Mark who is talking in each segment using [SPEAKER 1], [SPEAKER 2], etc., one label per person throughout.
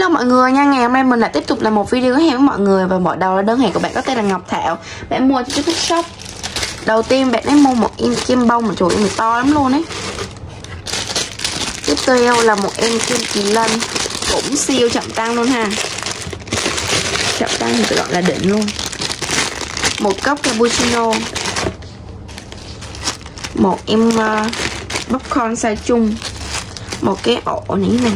[SPEAKER 1] Hello mọi người nha, ngày hôm nay mình lại tiếp tục làm một video hẹn với mọi người. Và mở đầu là đơn hàng của bạn có tên là Ngọc Thảo. Bạn mua trên Facebook Shop. Đầu tiên bạn ấy mua một em kem bông mà trời ơi to lắm luôn ấy. Tiếp theo là một em kem kỳ lân, cũng siêu chậm tăng luôn ha. Chậm tăng thì phải gọi là đỉnh luôn. Một cốc cappuccino. Một em popcorn size chung. Một cái ổ này này.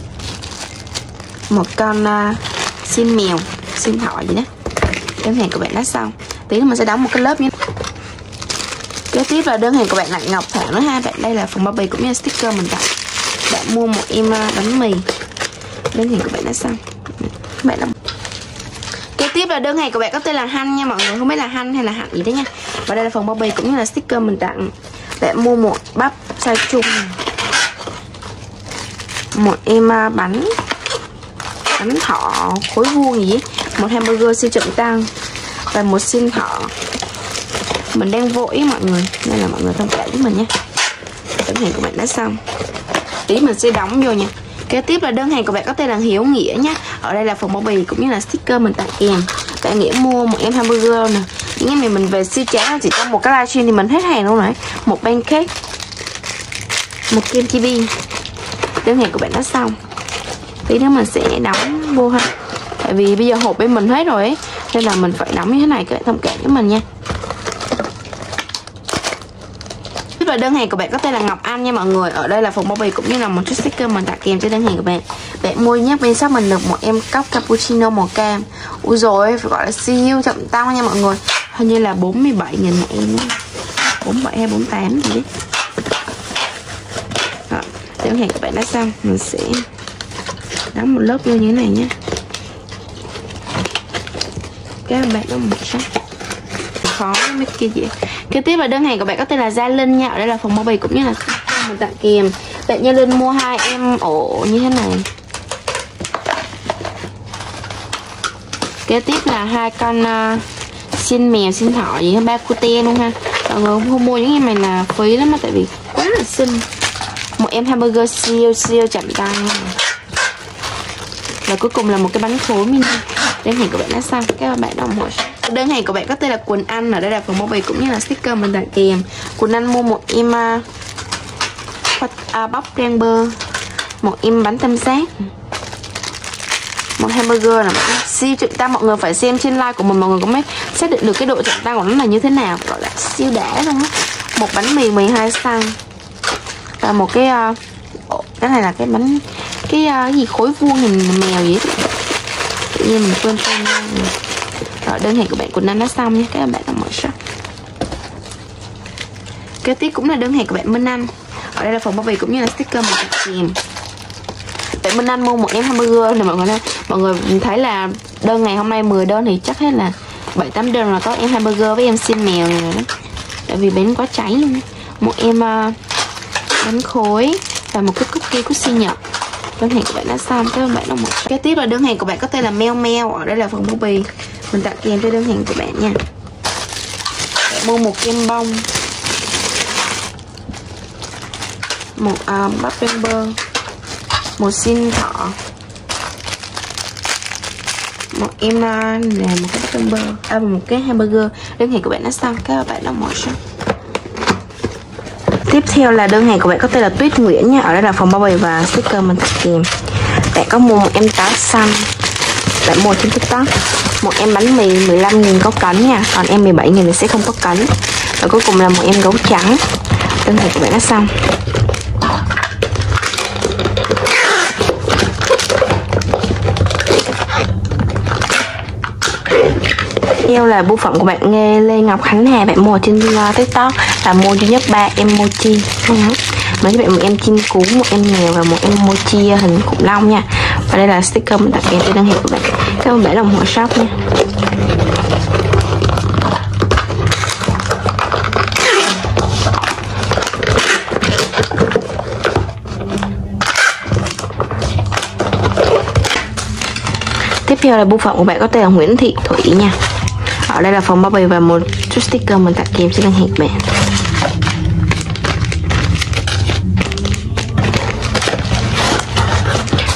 [SPEAKER 1] Một con xin mèo, xin thỏ gì đó. Đơn hàng của bạn đã xong. Tí nữa mình sẽ đóng một cái lớp nhé. Kế tiếp là đơn hàng của bạn là Ngọc Thảo nữa ha. Bạn đây là phần bao bì cũng như là sticker mình tặng. Bạn mua một em bánh mì. Đơn hàng của bạn đã xong. Bạn là... Kế tiếp là đơn hàng của bạn có tên là Hanh nha mọi người. Không biết là Hanh hay là Hạnh gì đấy nha. Và đây là phần bao bì cũng như là sticker mình tặng. Bạn mua một bắp size chung. Một em bánh thọ khối vuông gì ấy. Một hamburger siêu chậm tăng. Và một xin thọ. Mình đang vội mọi người nên là mọi người thông cảm với mình nhé. Đơn hàng của bạn đã xong. Tí mình sẽ đóng vô nha. Kế tiếp là đơn hàng của bạn có tên là Hiếu Nghĩa nhé. Ở đây là phần bao bì cũng như là sticker mình tặng kèm. Bạn Nghĩa mua một em hamburger nè. Những cái này mình về siêu chán, chỉ trong một cái livestream thì mình hết hàng luôn rồi. Một pancake. Một kem chibi. Đơn hàng của bạn đã xong. Tí nữa mình sẽ đóng vô ha. Tại vì bây giờ hộp bên mình hết rồi ấy, nên là mình phải đóng như thế này, các bạn thông cảm với mình nha. Tiếp là đơn hàng của bạn có tên là Ngọc Anh nha mọi người. Ở đây là phần bao bì cũng như là một chút sticker mình tặng kèm cho đơn hàng của bạn. Bạn mua nhé, bên shop mình được một em cốc cappuccino màu cam. Ui rồi phải gọi là siêu chậm tăng nha mọi người. Hình như là 47.000 một em. 47 hay 48 gì đấy. Đó, đơn hàng của bạn đã xong. Mình sẽ đóng một lớp vô như thế này nhé. Các bạn có một sắc khó mấy kia gì. Kế tiếp là đơn hàng của bạn có tên là Gia Linh nha. Ở đây là phần bao bì cũng như là mình tặng kèm. Bạn Gia Linh mua 2 em ổ như thế này. Kế tiếp là 2 con xin mèo xin thỏ gì ba cute luôn ha. Mọi người không mua những em này là phí lắm, tại vì quá là xinh. Một em hamburger siêu chậm tăng. Và cuối cùng là một cái bánh khối mini. Đơn hàng của bạn đã xong. Các bạn đồng hồ. Đơn hàng của bạn có tên là Quỳnh Anh. Ở đây là phần bao bì cũng như là sticker mình tặng kèm. Quỳnh Anh mua một em bắp rang bơ. Một em bánh tâm sát. Một hamburger là siêu chậm tăng. Mọi người phải xem trên live của mình, mọi người cũng mới xác định được cái độ chậm tăng của nó là như thế nào. Gọi là siêu đã luôn á. Một bánh mì 12 xăng. Và một cái này là cái bánh cái gì khối vuông hình mèo vậy đó. Tự nhiên mình quên tên. Rồi đơn hàng của bạn Quỳnh Anh đã xong nhé. Các bạn đã mở shop. Kế tiếp cũng là đơn hàng của bạn Minh Anh. Ở đây là phần bao bì cũng như là sticker mình tặng kèm. Bạn Minh Anh mua một em hamburger này mọi người ơi. Mọi người thấy là đơn ngày hôm nay 10 đơn thì chắc hết là 7-8 đơn là có em hamburger với em xin mèo này rồi đó. Tại vì bánh quá cháy luôn. Một em bánh khối và một cái cookie của sinh nhật. Đơn hàng của bạn đã xong. Các bạn đã một. Kế tiếp là đơn hàng của bạn có tên là Meo Meo. Ở đây là phần bao bì mình tặng kèm cho đơn hàng của bạn nha. Bạn mua một kem bông, một bắp rang bơ, một xin thọ, một em là một cái bắp rang bơ, một cái hamburger. Đơn hàng của bạn đã xong. Các bạn đã mở shop. Tiếp theo là đơn hàng của bạn có tên là Tuyết Nguyễn nha. Ở đây là phần bao bì và sticker mình tặng kèm. Bạn có mua một em táo xanh. Bạn mua trên TikTok. Một em bánh mì 15.000 có cánh nha. Còn em 17.000 thì sẽ không có cánh. Và cuối cùng là một em gấu trắng. Đơn hàng của bạn đã xong. Theo là bưu phẩm của bạn Nghe Lê Ngọc Khánh Hà. Bạn mua trên TikTok là mua duy nhất 3 emoji. Mới cho bạn một em chim cú, một em mèo và một emoji hình khủng long nha. Và đây là sticker mình tặng kèm trên đơn hàng của bạn. Các bạn đồng hồ shop nha. Tiếp theo là bưu phẩm của bạn có tên là Nguyễn Thị Thủy nha. Ở đây là phần bao bì và một chút sticker mình tặng kèm trên đơn hàng của bạn.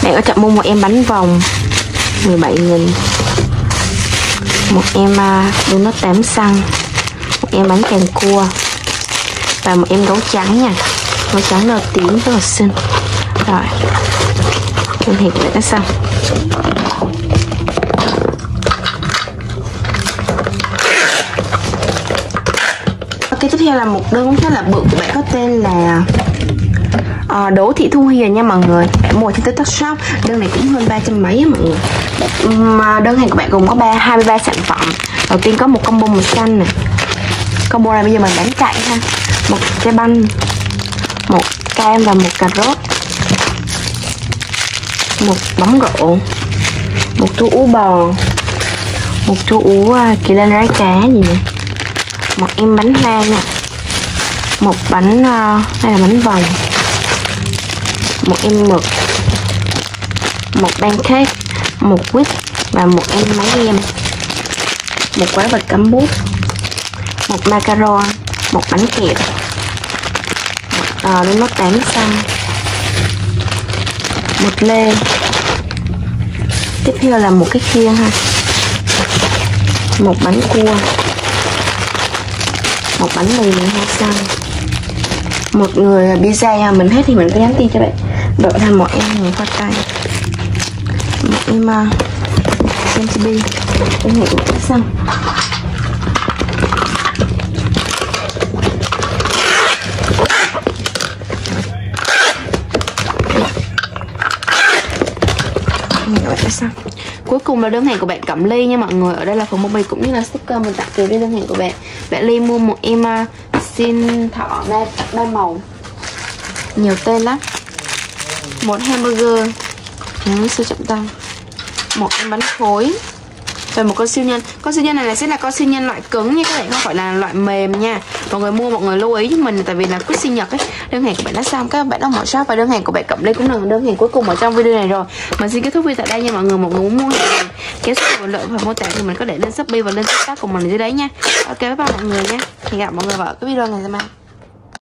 [SPEAKER 1] Bạn có chọn mua một em bánh vòng 17.000, một em donut 8 xăng, một em bánh càng cua và một em gấu trắng nha. Gấu trắng nâu tím rất là xinh. Rồi, liên hệ của bạn đã xong. Ok, tiếp theo là một đơn khá là bự của bạn có tên là Đỗ Thị Thu Hiền nha mọi người. Bạn mua trên TikTok Shop. Đơn này cũng hơn 300 mấy á mọi người. Mà đơn hàng của bạn gồm có 23 sản phẩm. Đầu tiên có một combo màu xanh này. Combo này bây giờ mình bán chạy ha. Một trái banh, một cam và một cà rốt, một bóng rổ, một chú ú bò, một chú ú kỳ lân rái cá gì nè, một em bánh hoa nè, một bánh đây là bánh vòng, một em mực, một pancake, một whip và một em máy game, một quả vật cắm bút, một macaron, một bánh kẹp, một donut 8 xăng, một lê. Tiếp theo là một cái khiên ha, một bánh cua, một bánh mì 2 xăng, một người pizza mình hết thì mình có nhắn tin cho bạn đợi thành một em người khoai tây, một em chibi em hiểu cũng xăng. Cuối cùng là đơn hàng của bạn Cẩm Ly nha mọi người. Ở đây là phần bao bì cũng như là sticker mình tặng kèm với đơn hàng của bạn. Bạn Ly mua một em xin thọ ba màu, nhiều tên lắm, một hamburger siêu trọng tâm, một em bánh khối và một con siêu nhân. Con siêu nhân này sẽ là con siêu nhân loại cứng nha các bạn, không phải là loại mềm nha. Mọi người mua mọi người lưu ý giúp mình, tại vì là cứ sinh nhật ấy. Đơn hàng của bạn đã xong, các bạn đã mở shop và đơn hàng của bạn Cẩm Ly cũng là đơn hàng cuối cùng ở trong video này rồi. Mình xin kết thúc video tại đây nha mọi người. Mọi người muốn mua hàng kéo số bình luận và mô tả thì mình có để lên Shopee và lên TikTok của mình dưới đấy nha. Ok, bye bye mọi người nha. Hẹn gặp mọi người vào cái video ngày mai.